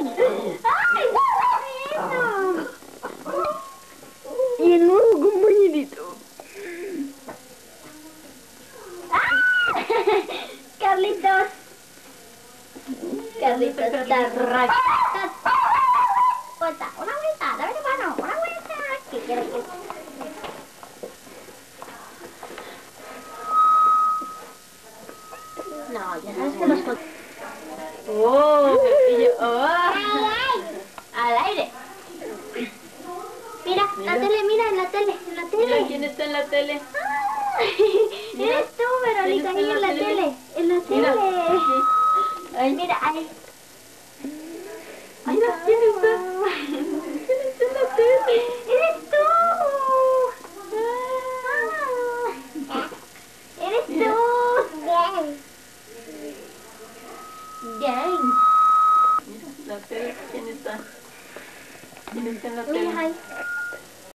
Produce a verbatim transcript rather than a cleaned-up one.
¡Ay, qué eso! Y el nuevo compañerito. ¡Ah! Carlitos. Carlitos está roto. Vuelta, una vuelta, dame la mano, una vuelta. ¿Qué quieres que...? No, ya sabes que los... ¡Oh! Y yo, ¡oh! Al aire. Mira, Mira. la tele, mira, en la tele, en la tele. Mira quién está en la tele. Ay, Mira. eres tú, Verónica, ¿Quién está ahí en la tele, en la Mira. tele. Ay, Mira, ahí. mira quién está. ¿Quién está en la tele? ¡Eres tú! Ah, ¡Eres Mira. tú! Bien. Bien. Mira, la tele. ¿Quién está? ¿Quién está en la Mira tele? ahí.